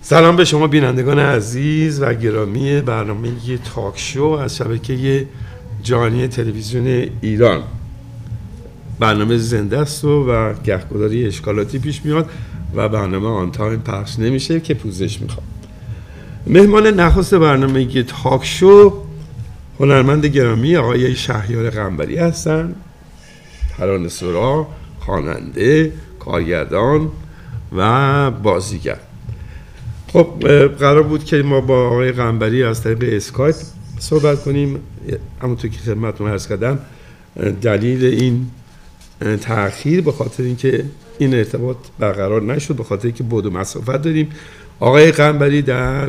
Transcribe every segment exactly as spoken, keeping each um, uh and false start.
سلام به شما بینندگان عزیز و گرامی برنامه تاک شو از شبکه جهانی تلویزیون ایران. برنامه زنده است و گهگداری اشکالاتی پیش میاد و برنامه آن تایم پخش نمیشه که پوزش میخوام. مهمان نخست برنامه تاک شو هنرمند گرامی آقای شهریار قنبری هستند. ترانه‌سرا، خواننده، کارگردان و بازیگر. خب قرار بود که ما با آقای قنبری از طریق اسکایپ صحبت کنیم، همونطور که خدمتتون عرض کردم دلیل این تأخیر به خاطر اینکه این ارتباط برقرار نشد، به خاطر اینکه بعد و مسافت داریم. آقای قنبری در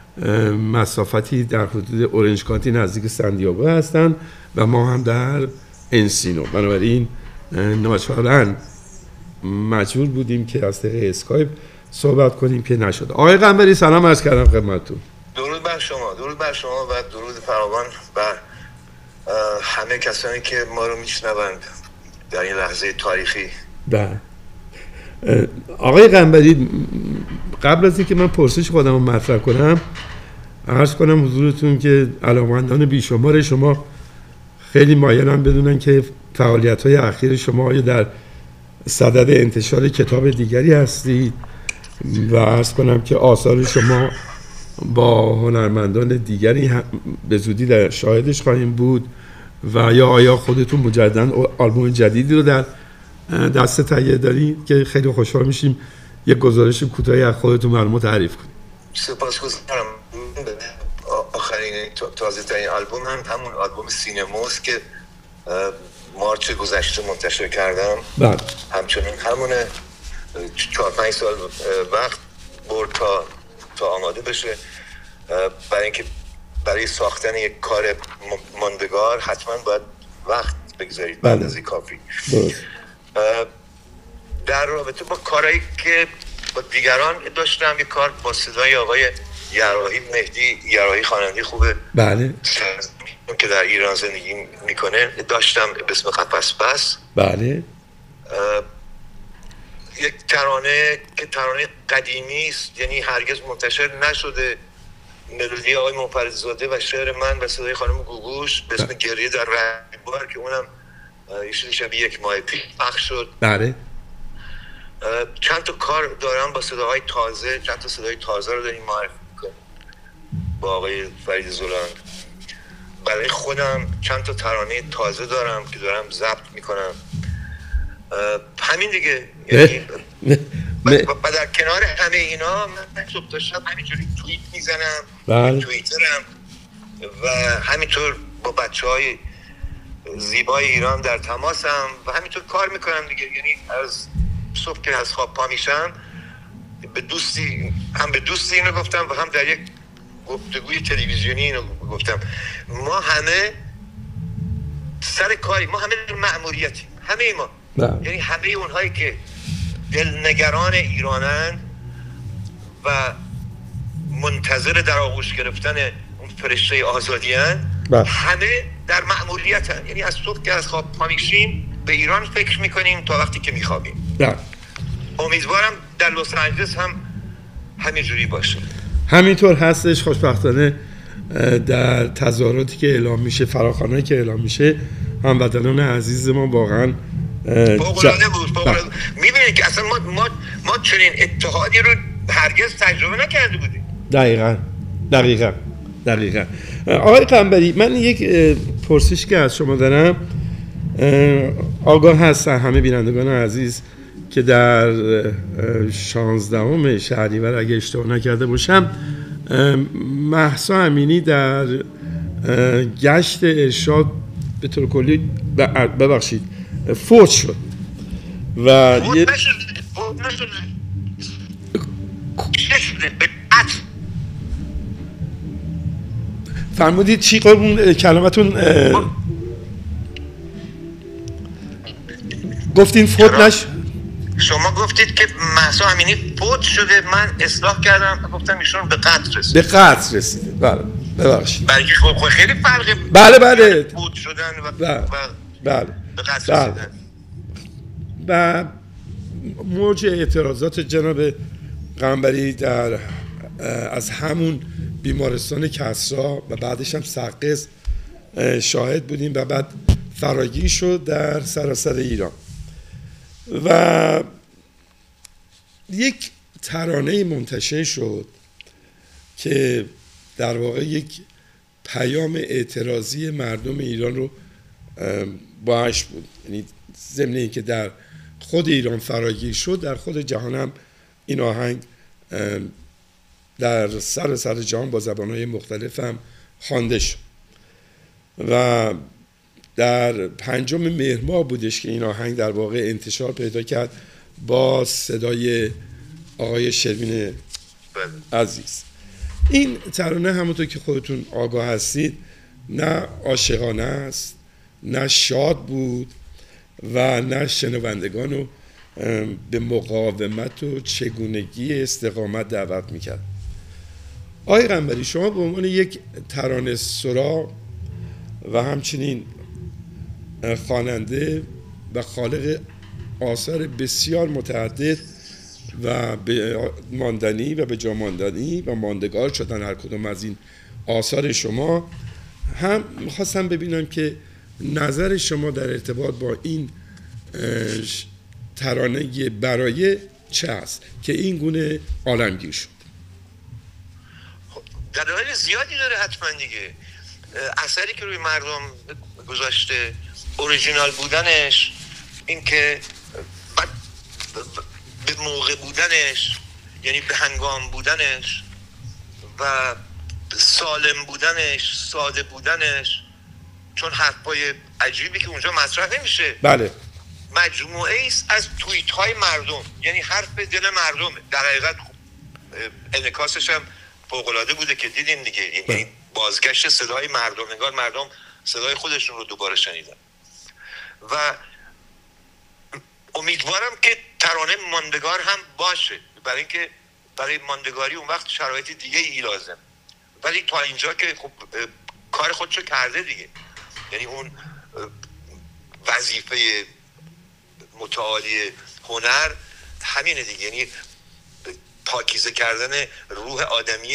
مسافتی در حدود اورنج کانتی نزدیک سندیاگو هستند و ما هم در انسینو، بنابراین ناچارن مجبور بودیم که از طریق اسکایپ صحبت کنیم که نشد. آقای قنبری سلام عرض کردم خدمتتون. درود بر شما، درود بر شما و درود فراوان بر همه کسانی که ما رو میشنوند در این لحظه تاریخی. بله. آقای قنبری، قبل از اینکه من پرسش خودم رو مطرح کنم عرض کنم حضورتون که علاقه‌مندان بیشمار شما خیلی مایلن بدونن که فعالیت‌های اخیر شما آیا در صدد انتشار کتاب دیگری هستید و عرض کنم که آثار شما با هنرمندان دیگری به زودی در شاهدش خواهیم بود و یا آیا خودتون مجدداً آلبوم جدیدی رو در دست تهیه دارید که خیلی خوشحال میشیم یک گزارش کوتاهی از خودتون برامون تعریف کنید. سپاسگزارم. آخرین تازه ترین آلبوم هم همون آلبوم سینماست که مارچ گذشته منتشر کردم. بله. همچنین همونه چهار پنج سال وقت برد تا تا آماده بشه، برای اینکه برای ساختن یک کار ماندگار حتما باید وقت بگذارید بعد از کافی. در رابطه با کارهایی که با دیگران داشتم، یک کار با صدای آقای یراحی، مهدی یراحی خواننده خوبه بله که در ایران زندگی میکنه، داشتم به اسم قفس بس. بله. یک ترانه که ترانه قدیمی است، یعنی هرگز منتشر نشده، ملودی آقای منفردزاده و شعر من و صدای خانم گوگوش به اسم گریه در رهبار که اونم ایشون شبیه یک ماه پیش پخش شد. بله. چند تا کار دارم با صداهای تازه، چند تا صدای تازه رو داریم معرفی میکنم با آقای فرید زولان. برای خودم چند تا ترانه تازه دارم که دارم ضبط میکنم. همین دیگه. یعنی و در کنار همه اینا من صبح تا شب همینجوری توییت میزنم، بله. توییترم و همینطور با بچه های زیبای ایران در تماسم و همینطور کار میکنم دیگه. یعنی از صبح که از خواب پا میشم به دوستی، هم به دوستی اینو گفتم و هم در یک گفتگوی تلویزیونی اینو گفتم، ما همه سر کاری، ما همه مأموریتیم، همه ما. بله. یعنی همه اونهایی که دلنگران ایرانن و منتظر در آغوش گرفتن اون فرشته آزادی هن، همه در مأموریتن. یعنی از صبح که از خواب پا میشیم به ایران فکر میکنیم تا وقتی که میخوابیم. بله. امیدوارم در لس آنجلس هم همینجوری باشه. همینطور هستش. خوشبختانه در تظاهراتی که اعلام میشه، فراخوانایی که اعلام میشه، هموطنان عزیز ما واقعا فوق‌العاده بود. فوق‌العاده. میبینید که اصلا ما ما ما چنین اتحادی رو هرگز تجربه نکرده بودیم. دقیقاً دقیقاً دقیقاً. آقای قنبری، من یک پرسش که از شما دارم، آگاه هستن همه بینندگان عزیز که در شانزدهم شهریور اگه اشتباه نکرده باشم مهسا امینی در گشت ارشاد به طور کلی ببخشید فوت شد و فوت یه نشده فوت نشده نشده به قطع. فرمودید چی قربون کلمتون گفتین فوت نش شما گفتید که مهسا امینی فوت شده، من اصلاح کردم گفتم ایشون به قطع رسید. به قطع رسیده. بله ببخشید. برای که خب خیلی فرقه بله بله فوت شدن و بله بله به قطع رسیدن. و موج اعتراضات جناب قنبری در از همون بیمارستان کسری و بعدش هم سقز شاهد بودیم و بعد فراگیر شد در سراسر ایران. و یک ترانه منتشر شد که در واقع یک پیام اعتراضی مردم ایران رو باعث بود، یعنی ضمن این که در خود ایران فراگیر شد، در خود جهان هم این آهنگ در سر سر جهان با زبان‌های مختلف هم خوانده شد و در پنجم مهر ماه بودش که این آهنگ در واقع انتشار پیدا کرد با صدای آقای شروین عزیز. این ترانه همونطور که خودتون آگاه هستید نه عاشقانه است، نه شاد بود و نه شنوندگان رو به مقاومت و چگونگی استقامت دعوت میکرد. آقای قنبری، شما به عنوان یک ترانه سرا و همچنین خواننده و خالق آثار بسیار متعدد و به ماندنی و به جا ماندنی و ماندگار شدن هر کدوم از این آثار شما، هم میخواستم ببینم که نظر شما در ارتباط با این ترانه برای چه است که این گونه عالمگیر شد؟ دلایل زیادی داره حتما دیگه. اثری که روی مردم گذاشته، اوریجینال بودنش، این که به موقع بودنش، یعنی به هنگام بودنش و سالم بودنش، ساده بودنش، چون حرفای عجیبی که اونجا مطرح نمیشه. بله. مجموعه است از توییت های مردم، یعنی حرف دل مردم. در حقیقت انعکاسش هم فوق‌العاده بوده که دیدیم دیگه، یعنی بازگشت صدای مردم، نگار مردم صدای خودشون رو دوباره شنیدن. و امیدوارم که ترانه ماندگار هم باشه، برای اینکه برای ماندگاری اون وقت شرایط دیگه ای لازم. ولی تا اینجا که خب کار خودشو کرده دیگه، یعنی اون وظیفه متعالی هنر همینه دیگه، یعنی پاکیزه کردن روح آدمی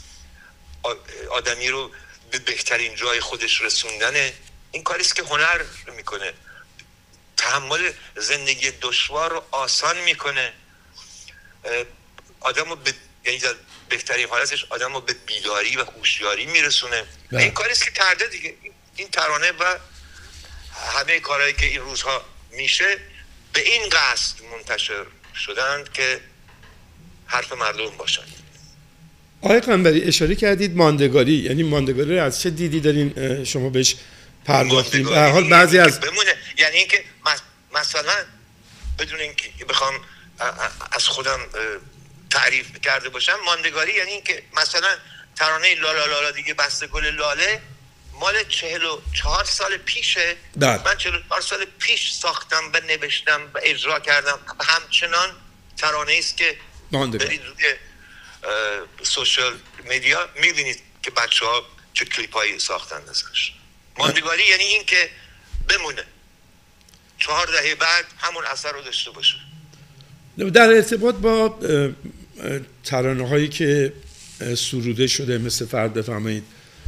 آدمی رو به بهترین جای خودش رسوندن. این کاریست که هنر میکنه، تحمل زندگی دشوار رو آسان میکنه، آدم رو به، یعنی در بهترین حالتش آدم رو به بیداری و هوشیاری میرسونه. این کاریست که کرده دیگه. این ترانه و همه کارهایی که این روزها میشه به این قصد منتشر شدند که حرف مردم باشن. آقای قنبری، اشاره کردید ماندگاری، یعنی ماندگاری رو از چه دیدی دارین شما بهش پرداختید؟ به هر حال بعضی از بمونه، یعنی اینکه مثلا بدون اینکه بخوام از خودم تعریف کرده باشم، ماندگاری یعنی اینکه مثلا ترانه لالا لالا دیگه بسته گل لاله مال چهل و چهار سال پیشه. داد. من چهل و چهار سال پیش ساختم و نوشتم و اجرا کردم. همچنان ترانه است که برید روی سوشال میدیا میبینید که بچه ها چه کلیپ هایی ساختن ازش. ماندگاری یعنی این که بمونه، چهار دهه بعد همون اثر رو داشته باشه. در ارتباط با ترانه هایی که سروده شده، مثل فرد بفرمایید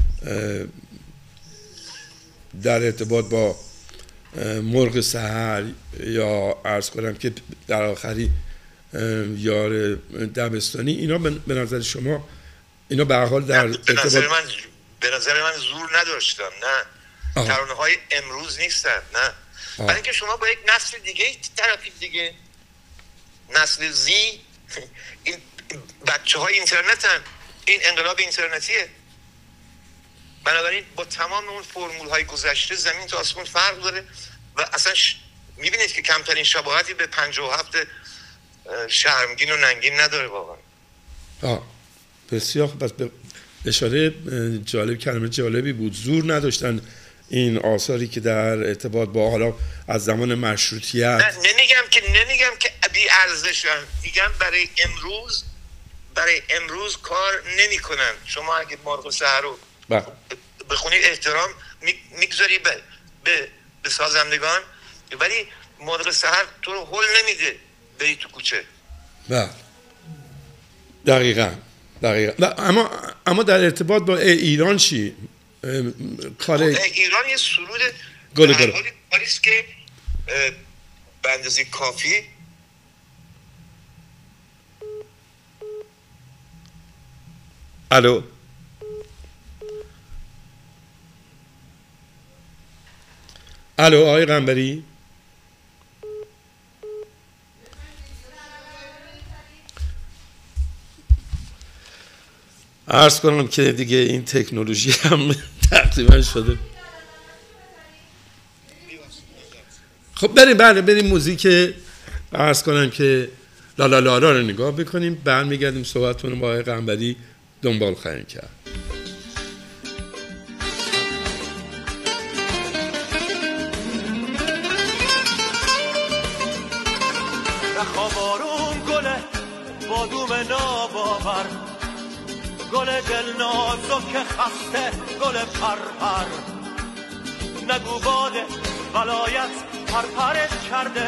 در ارتباط با مرغ سحر، یا عرض کنم که در آخری یار دبستانی، اینا به نظر شما اینا به هر حال در به نظر من به نظر من زور نداشتن، نه ترانه های امروز نیستن، نه، برای اینکه شما با یک نسل دیگه طرفید دیگه، نسل زی. این بچه های اینترنتن، این انقلاب اینترنتیه. بنابراین با تمام اون فرمول های گذشته زمین تا آسمون فرق داره و اصلا ش... میبینید که کمترین شباهتی به پنجاه و هفت شرمگین و ننگین نداره واقعا. آه بسیار خوب. بس به اشاره جالب، کلمه جالبی بود، زور نداشتن این آثاری که در ارتباط با حالا از زمان مشروطیت. نه نمیگم که نمیگم که بی ارزشن، میگم برای امروز برای امروز کار نمیکنن. شما اگه مرغ سحر رو بخونی احترام میگذاری به به به سازندگان، ولی مرغ سحر تو رو هول نمیده بری تو کوچه. بله دقیقاً دقیقا. اما اما در ارتباط با ایران چی؟ کار ایران یه سرود گل گل کاریست که به اندازه کافی الو الو آقای قنبری عرض کنم که دیگه این تکنولوژی هم تقریبا شده. خب بریم بله بریم موزیک عرض کنم که لالا لارا رو نگاه بکنیم، برمیگردیم صحبتتون با آقای قنبری دنبال خواهیم کرد. نخوابارون گله بادوم ناباور، گل دل نازک خسته گل پرپر، نگو باد ولایت پرپرت کرده،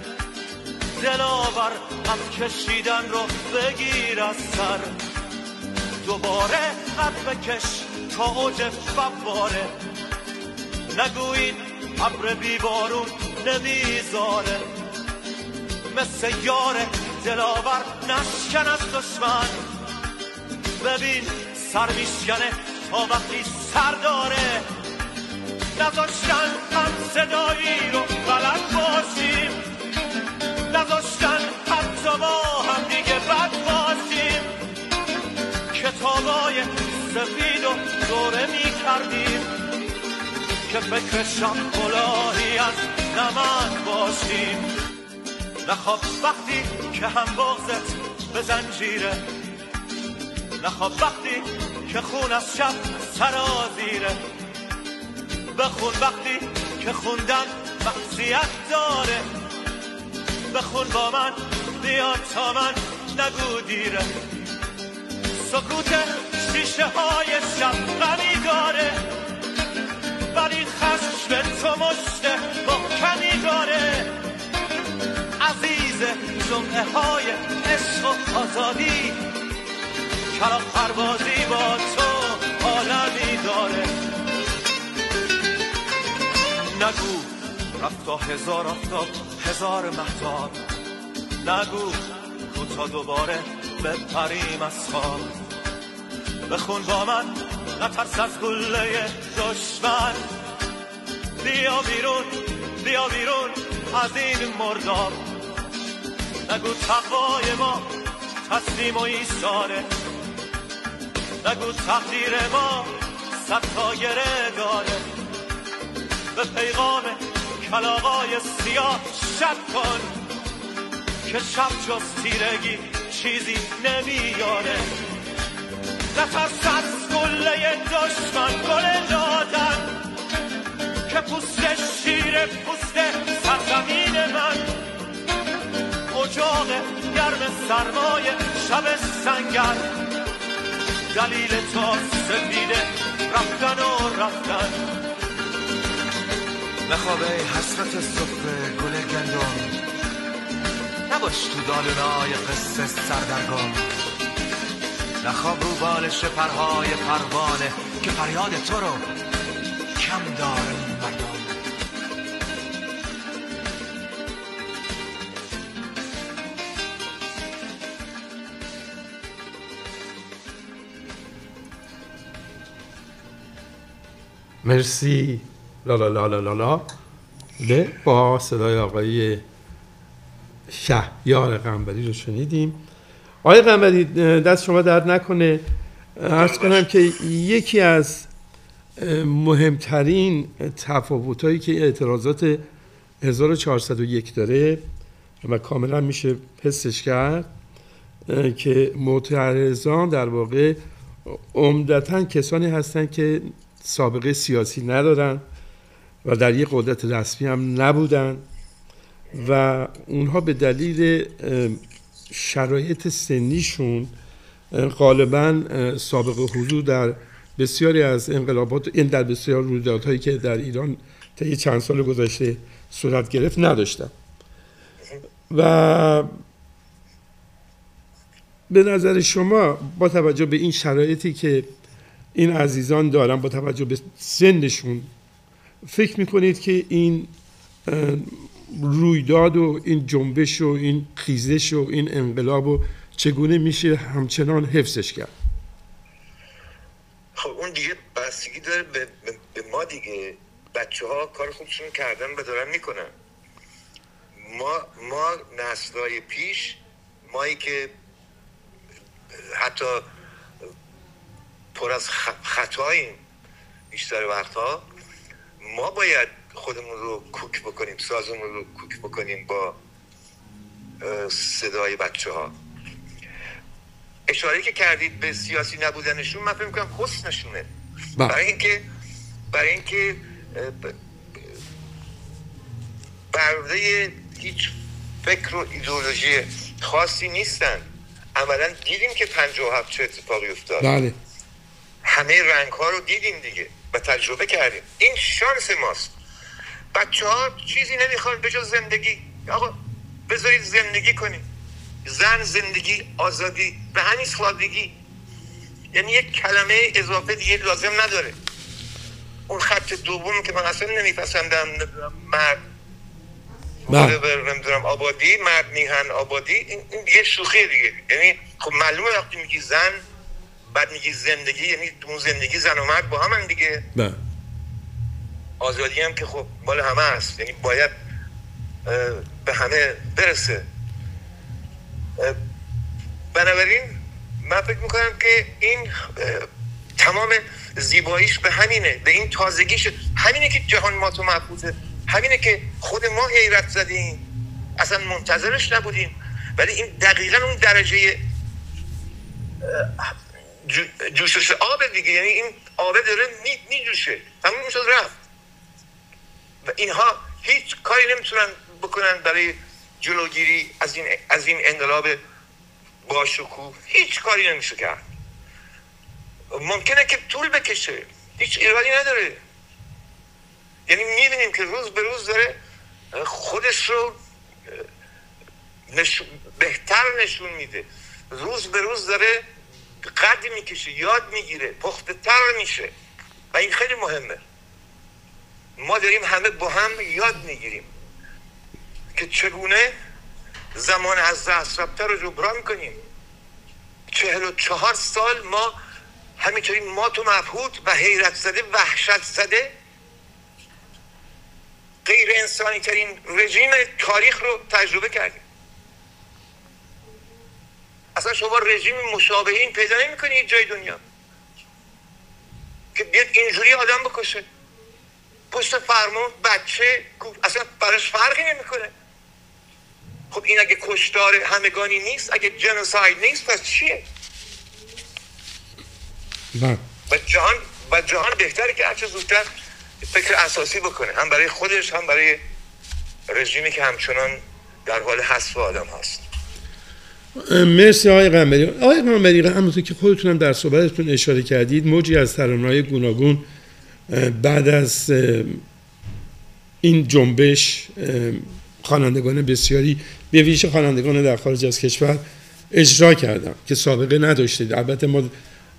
دلاور قد کشیدن رو بگیر از سر، دوباره قد بکش تا اوج فواره، نگوین ابر بیبارون نمیذاره، مثل یار دلاور نشکن از دشمن، ببین سر میشکنه تا وقتی سر داره، نذاشتن هم صدایی رو بلد باشیم، نذاشتن حتی با هم دیگه بد باشیم، کتابای سفید و دوره میکردیم که فکرشان کلاهی از نمک باشیم، نخواب وقتی که هم بغزت به زنجیره، نخواب وقتی که خون از شب سرازیره، بخون وقتی که خوندن معصیت داره، بخون با من بیا تا من نگو دیره، سکوت شیشه های شب غمی داره، ولی خشم تو مشت محکمی داره، عزیز جمعه های عشق و آزادی، کلاغ پروازی با تو عالمی داره، نگو رفت تا هزار آفتاب هزار مهتاب، نگو کوتا دوباره بپریم از خواب، بخون با من نترس از گله دشمن، بیا بیرون بیا بیرون از این مرداب، نگو تقوای ما تسلیم و ایثاره، نگو تقدیر ما صد تا گره داره، به پیغام کلاغای سیاه شب کن که شب جز تیرگی چیزی نمیاره، نترس از گله دشمن گل دادن که پوست شیر پوست سرزمین من، اجاق گرم سرمای شب سنگر، دلیل تا سفیده رفتن و رفتن، نخوابه حسرت صفه گل گندم، نباش تو دالونای قصه سردرگم، نخواب رو بالش پرهای پروانه که فریاد تو رو کم داره مردم. مرسی لالا لالا لالا له با صدای آقای شهیار قنبری رو شنیدیم. آقای قنبری دست شما درد نکنه، عرض کنم که یکی از مهمترین تفاوت‌هایی که اعتراضات هزار و چهارصد و یک داره و کاملا میشه حسش کرد که معترضان در واقع عمدتاً کسانی هستند که سابقه سیاسی ندارن و در یک قدرت رسمی هم نبودن و اونها به دلیل شرایط سنیشون غالباً سابقه حضور در بسیاری از انقلابات، این در بسیار رویدادهایی که در ایران طی چند سال گذشته صورت گرفت نداشتن و به نظر شما با توجه به این شرایطی که این عزیزان دارن، با توجه به سنشون، فکر میکنید که این رویداد و این جنبش و این خیزش و این انقلاب و چگونه میشه همچنان حفظش کرد؟ خب اون دیگه بستگی داره به, به ما دیگه. بچه ها کار خودشون کردن و دارن میکنن. ما ما نسل‌های پیش، مایی که حتی پر از خطاییم بیشتر وقتها، ما باید خودمون رو کوک بکنیم، سازمون رو کوک بکنیم با صدای بچه ها. اشاره که کردید به سیاسی نبودنشون، من فکر می‌کنم حسنشونه. برای اینکه برای اینکه برده هیچ فکر و ایدئولوژی خاصی نیستن. عملا دیدیم که پنجاه و هفت چه اتفاقی افتاد. بله. همه رنگ ها رو دیدیم دیگه و تجربه کردیم. این شانس ماست. بچه ها چیزی نمیخوان به جز زندگی. آقا بذارید زندگی کنیم. زن، زندگی، آزادی، به همین سادگی. یعنی یک کلمه اضافه دیگه لازم نداره. اون خط دوم که من اصلا نمیپسندم، مرد نمیدونم آبادی، مرد میهن آبادی، این دیگه شوخیه دیگه. یعنی خب معلومه وقتی میگی زن بعد میگی زندگی، یعنی اون زندگی زن و مرد با همن دیگه. نه. آزادی هم که خب مال همه هست، یعنی باید به همه برسه. بنابراین من فکر میکنم که این تمام زیباییش به همینه، به این تازگیش، همینه که جهان ما تو محفوظه، همینه که خود ما حیرت زدیم، اصلا منتظرش نبودیم، ولی این دقیقاً اون درجه جوشش آب دیگه. یعنی این آب داره می جوشه، تموم میشد رفت و اینها هیچ کاری نمیتونن بکنن برای جلوگیری از این از این انقلاب با شکوه. هیچ کاری نمیشه کرد. ممکنه که طول بکشه، هیچ ایرادی نداره. یعنی میبینیم که روز به روز داره خودش رو نشون بهتر نشون میده، روز به روز داره قد میکشه، یاد میگیره، پخته تر میشه و این خیلی مهمه. ما داریم همه با هم یاد میگیریم که چگونه زمان از دست رفته رو جبران کنیم. چهل و چهار سال ما همینطوری ما تو مبهوت و حیرت زده، وحشت زده، غیر انسانی ترین رژیم تاریخ رو تجربه کردیم. اصلا شما رژیم مشابه این پیدا نمی کنی هیچ جای دنیا که بیاد اینجوری آدم بکشه پشت فرمون بچه، اصلا براش فرقی نمی کنه. خب این اگه کشتار همگانی نیست، اگه جنوساید نیست، پس چیه؟ نه. و جهان و جهان بهتره که هرچه زودتر فکر اساسی بکنه، هم برای خودش هم برای رژیمی که همچنان در حال حذف آدم هست. مرسی آقای قنبری. آقای قنبری، همونطور که خودتونم در صحبتتون اشاره کردید، موجی از ترانه‌های گوناگون بعد از این جنبش خوانندگان بسیاری به ویژه خوانندگان در خارج از کشور اجرا کردن که سابقه نداشتید. البته ما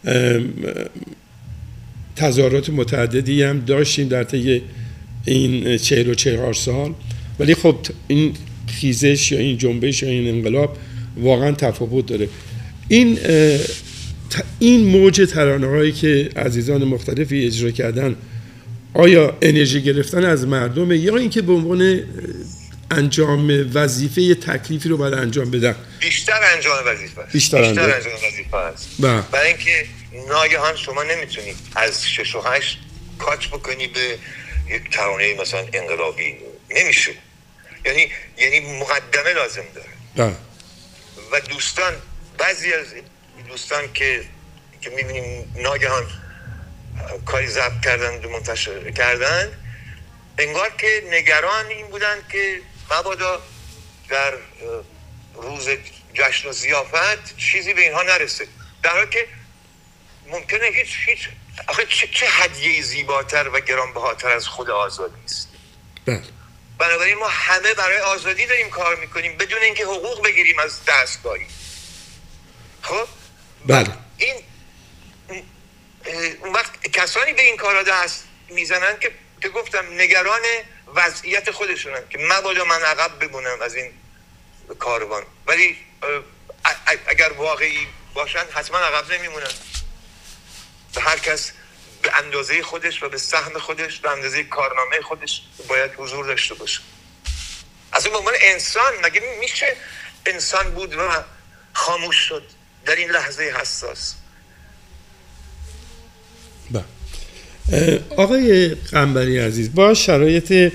تظاهرات متعددی هم داشتیم در طی این چهل و چهار سال، ولی خب این خیزش یا این جنبش یا این انقلاب واقعا تفاوت داره. این این موج ترانه‌هایی که عزیزان مختلفی اجرا کردن، آیا انرژی گرفتن از مردم یا اینکه به عنوان انجام وظیفه یه تکلیفی رو باید انجام بدن؟ بیشتر انجام وظیفه است. بیشتر, بیشتر انجام, انجام وظیفه است. برای اینکه ناگهان شما نمیتونید از شش و هشت کات بکنی به یک ترانه مثلا انقلابی، نمیشه. یعنی یعنی مقدمه لازم داره. ده. و دوستان، بعضی از دوستان که که میبینیم ناگهان کاری ضبط کردن و منتشر کردن، انگار که نگران این بودن که مبادا در روز جشن و ضیافت چیزی به اینها نرسه، در حالی که ممکنه هیچ هیچ آخه چه, چه هدیه زیباتر و گرانبهاتر از خود آزادی است. بله. بنابراین ما همه برای آزادی داریم کار میکنیم بدون اینکه حقوق بگیریم از دستگاهی. خب بله این اون وقت کسانی به این کارا دست میزنن که که گفتم نگران وضعیت خودشونن که مبادا من عقب بمونم از این کاروان، ولی اگر واقعی باشن حتما عقب نمیمونن. به هر کس به اندازه خودش و به سهم خودش به اندازه کارنامه خودش باید حضور داشته باشه. اصلا به عنوان انسان مگه میشه انسان بود و خاموش شد در این لحظه حساس؟ با آقای قنبری عزیز، با شرایط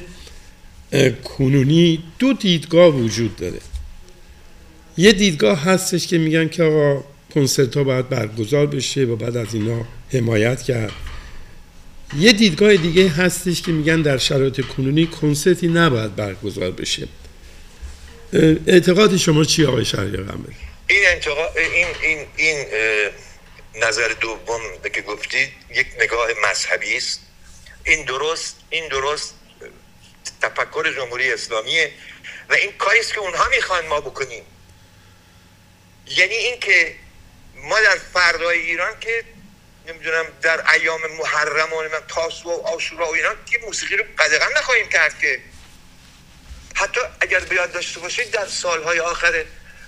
کنونی دو دیدگاه وجود داره. یه دیدگاه هستش که میگن که آقا کنسرت ها باید برگزار بشه و بعد از اینا حمایت کرد. یه دیدگاه دیگه هستش که میگن در شرایط کنونی کنسرتی نباید برگزار بشه. اعتقاد شما چی آقای شهریار قنبری؟ این انتقاد این این این نظر دوم که گفتید یک نگاه مذهبی است. این درست این درست تفکر جمهوری اسلامیه و این کاری است که اونها میخوان ما بکنیم. یعنی این که ما در فردای ایران که نمیدونم در ایام محرم و تاسوعا و عاشورا و اینا که موسیقی رو قدغن نخواهیم کرد، که حتی اگر بیاد داشته باشید در سالهای آخر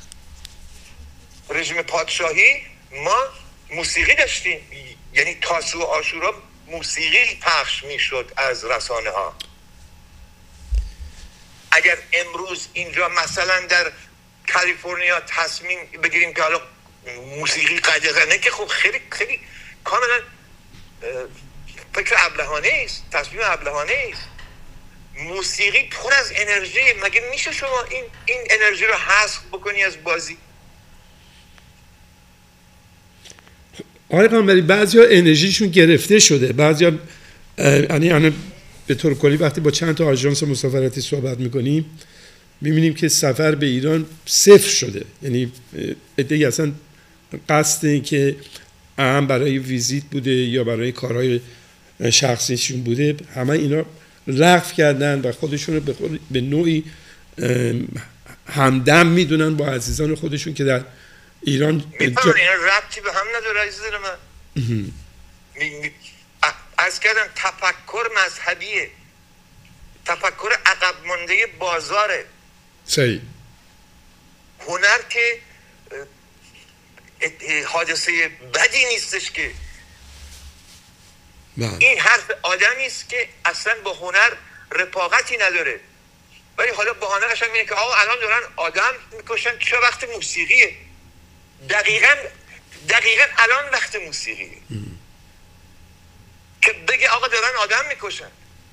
رژیم پادشاهی ما موسیقی داشتیم، یعنی تاسوعا و عاشورا موسیقی پخش میشد از رسانه ها. اگر امروز اینجا مثلا در کالیفرنیا تصمیم بگیریم که حالا موسیقی قدغنه، که خب خیلی خیلی کاملا فکر ابلهانه است، تصمیم ابلهانه است. موسیقی پر از انرژی، مگه میشه شما این این انرژی رو حذف بکنی از بازی؟ آقای قنبری، بعضیا انرژیشون گرفته شده، بعضیا یعنی انا به طور کلی وقتی با چند تا آژانس مسافرتی صحبت میکنیم میبینیم که سفر به ایران صفر شده. یعنی عده‌ای اصلا قصد این که هم برای ویزیت بوده یا برای کارهای شخصیشون بوده، همه اینا رفع کردن و خودشون رو به, خود به نوعی همدم میدونن با عزیزان خودشون که در ایران. میفهمن اینا ربطی به هم نداره عزیز من. از کردم تفکر مذهبیه، تفکر عقب مانده بازاره. صحیح. هنر که حادثه بدی نیستش که بله. این حرف آدمی است که اصلا با هنر رفاقتی نداره، ولی حالا بهانه قشنگ میگه که آقا الان دارن آدم میکشن، چه وقت موسیقیه؟ دقیقاً دقیقاً الان وقت موسیقیه که بگه آقا دارن آدم میکشن.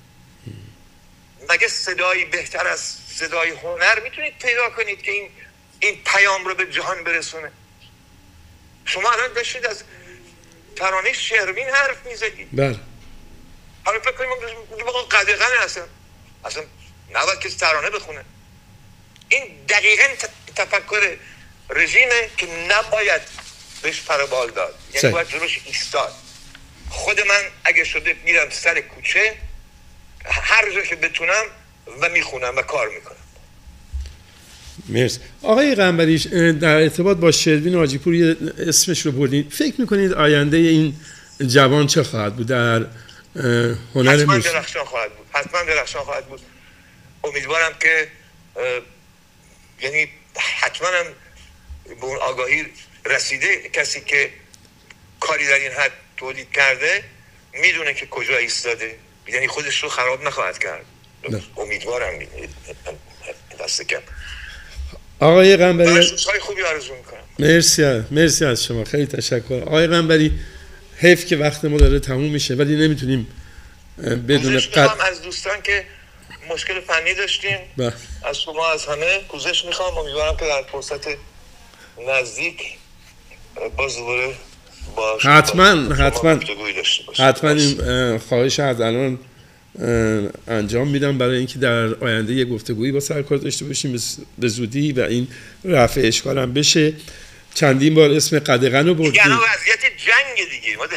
مگه صدایی بهتر از صدای هنر میتونید پیدا کنید که این این پیام رو به جهان برسونه؟ شما الان داشتید از ترانه شروین حرف میزدید. بله. حالا فکر کنیم بگم قدغن اصلا اصلا نباید که ترانه بخونه. این دقیقاً تفکر رژیمه که نباید بهش پروبال داد، یعنی باید جلوش ایستاد. خود من اگه شده میرم سر کوچه هر جا که بتونم و میخونم و کار میکنم. مرسی. آقای قنبری، در ارتباط با شروین حاجی پور یه اسمش رو بردید، فکر میکنید آینده این جوان چه خواهد بود در هنر حتما موسیقی؟ درخشان خواهد بود، حتما درخشان خواهد بود. امیدوارم که یعنی حتما هم به اون آگاهی رسیده. کسی که کاری در این حد تولید کرده میدونه که کجا ایستاده، یعنی خودش رو خراب نخواهد کرد. نه. امیدوارم دست کم. آقای قنبری، روزهای خوبی آرزو میکنم. مرسی مرسی از شما، خیلی تشکر. آقای قنبری، حیف که وقت ما داره تموم میشه ولی نمیتونیم بدون قد... از دوستان که مشکل فنی داشتیم با. از شما از همه کوزش میخوام. امیدوارم که در فرصت نزدیک باز دوباره با حتما حتما حتما این خواهش از الان انجام میدم برای اینکه در آینده یه گفتگویی با سرکار داشته باشیم به زودی و این رفع اشکال هم بشه. چندین بار اسم قدغن رو بردیم. یعنی وضعیت جنگ دیگه ما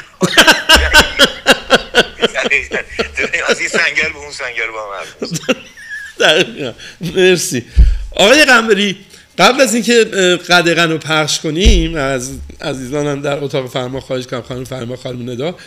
از این سنگر به اون سنگر با هم. مرسی. آقای قنبری، قبل از اینکه قدغن رو پخش کنیم از عزیزانم در اتاق فرما خواهش کنم، خانم فرما، خانم ندا،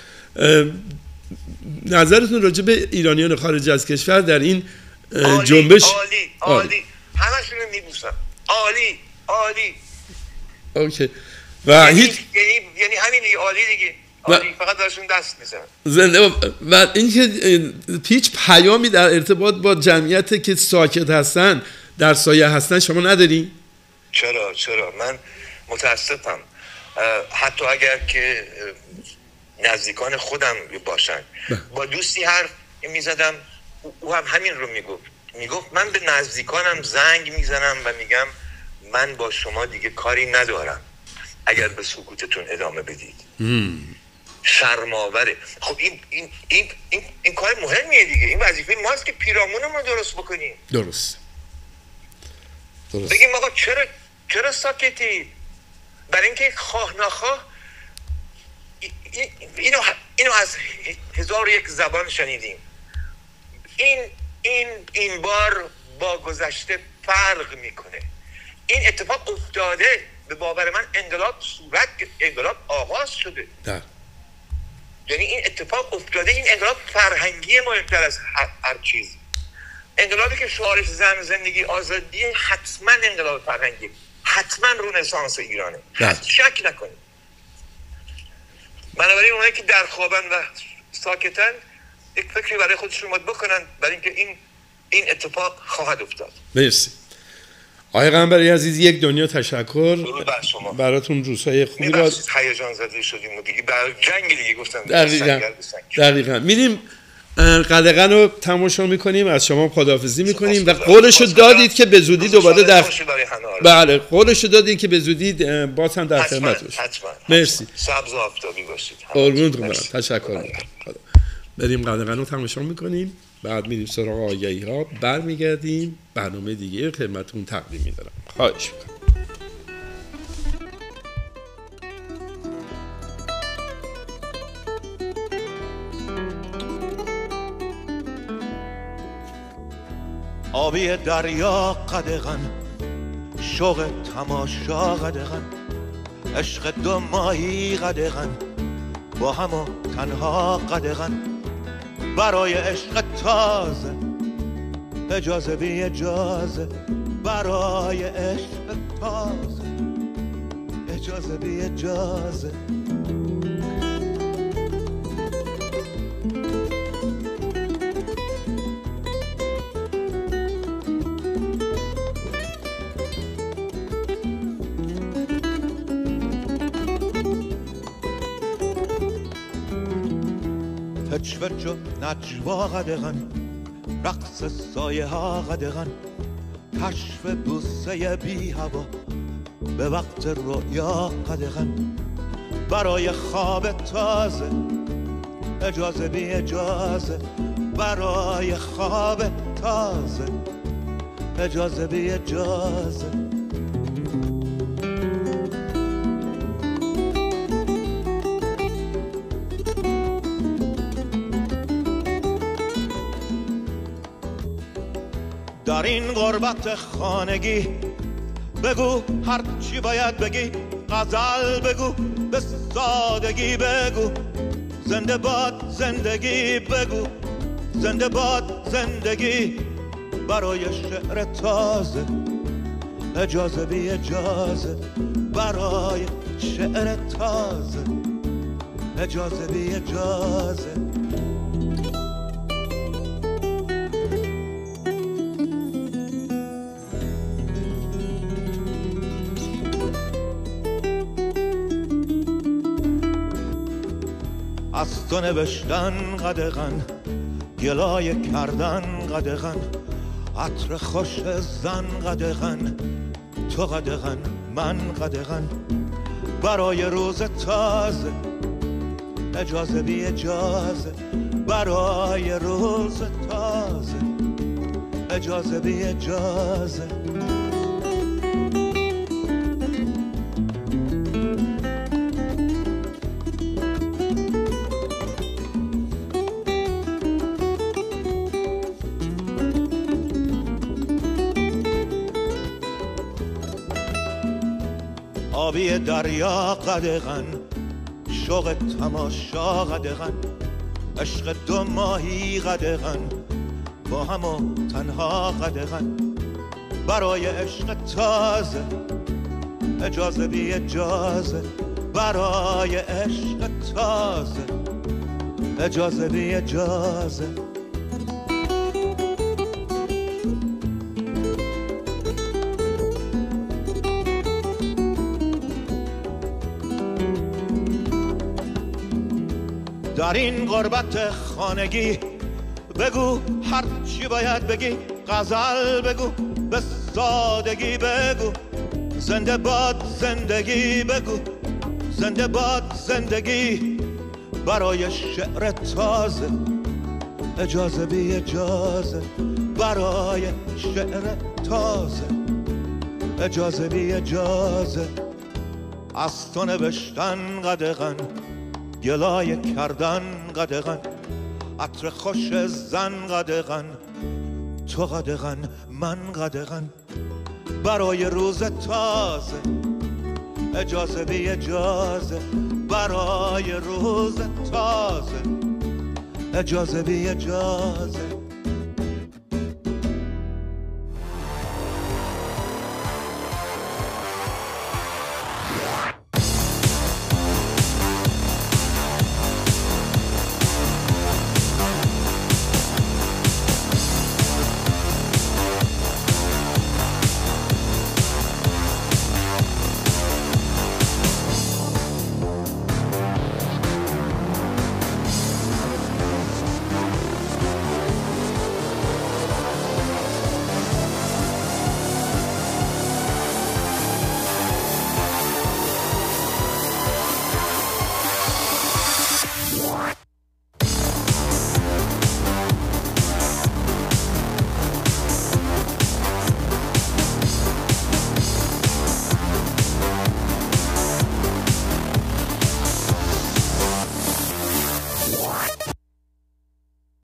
نظرتون راجع به ایرانیان خارج از کشور در این جنبش؟ عالی عالی، همشون رو میبوسم، عالی عالی. اوکی. و هیچ یعنی یعنی همین دیگه، عالی دیگه، عالی. فقط براشون دست میزنم. زنده. و اینکه هیچ پیامی در ارتباط با جمعیتی که ساکت هستن، در سایه هستن شما نداری؟ چرا چرا من متاسفم، حتی اگر که نزدیکان خودم باشن. با دوستی حرف میزدم، او هم همین رو میگفت، میگفت من به نزدیکانم زنگ میزنم و میگم من با شما دیگه کاری ندارم اگر به سکوتتون ادامه بدید. شرماوره. خب این این این این, این کار مهمیه دیگه، این وظیفه ماست که پیرامونمون رو درست بکنیم. درست درست بگیم آقا چرا چرا ساکتید؟ برای اینکه خواه نخواه اینو اینو از هزار و یک زبان شنیدیم. این این این بار با گذشته فرق میکنه. این اتفاق افتاده، به باور من انقلاب صورت، انقلاب آغاز شده. ده. یعنی این اتفاق افتاده، این انقلاب فرهنگی مهمتر از هر, هر چیز. انقلابی که شعارش زن، زندگی، آزادی، حتما انقلاب فرهنگی، حتما رنسانس ایرانه، شک نکنید. بنابراین اونایی که در خوابن و ساکتن یک فکری برای خودشون باید بکنن، برای اینکه این این اتفاق خواهد افتاد. مرسی آقای قنبری عزیز، یک دنیا تشکر. درود بر شما. براتون روزهای خوبی را. می‌بخشید هیجان زده شدیم و دیگه برای جنگ دیگه گفتم. دقیقاً دقیقاً میریم قدغن رو تماشا میکنیم، از شما خداحافظی میکنیم و قولشو دادید که به زودی دوباره در بله قولشو دادید که به زودی باز هم در خدمت باشید. مرسی. سبز و آفتابی باشید. قربونتون برم. تشکر میکنم. بریم قدغن رو تماشا میکنیم، بعد میریم سراغ آگهی ها، برمیگردیم برنامه دیگه خدمتتون تقدیم میدارم. خواهش میکنم. آبی دریا قدغن، شوق تماشا قدغن، عشق دو ماهی قدغن، با هم و تنها قدغن، برای عشق تازه، اجازه بی اجازه، برای عشق تازه، اجازه بی اجازه. فچ و نجوا قدغن، رقص سایه ها قدغن، کشف بوسه بی هوا به وقت رویا قدغن، برای خواب تازه، اجازه بی اجازه، برای خواب تازه، اجازه بی اجازه. در این غربت خانگی بگو هر چی باید بگی، غزل بگو به سادگی بگو، زنده باد زندگی بگو، زنده باد زندگی، برای شعر تازه، اجازه بی اجازه، برای شعر تازه، اجازه بی اجازه. از تو نوشتن قدغن، گلای کردن قدغن، عطر خوش زن قدغن، تو قدغن من قدغن، برای روز تازه، اجازه بی اجازه، برای روز تازه، اجازه بی اجازه. آبی دریا قدغن، شوق تماشا قدغن، عشق دو ماهی قدغن، با هم و تنها قدغن. برای عشق تازه اجازه بی اجازه، برای عشق تازه اجازه بی اجازه. در این غربت خانگی بگو هر چی باید بگی، غزل بگو به سادگی بگو، زنده باد زندگی بگو، زنده باد زندگی. برای شعر تازه اجازه بی اجازه، برای شعر تازه اجازه بی اجازه. از تو نوشتن قدغن، گلای کردن قدغن، عطر خوش زن قدغن، تو قدغن من قدغن. برای روز تازه اجازه بی اجازه، برای روز تازه اجازه بی اجازه.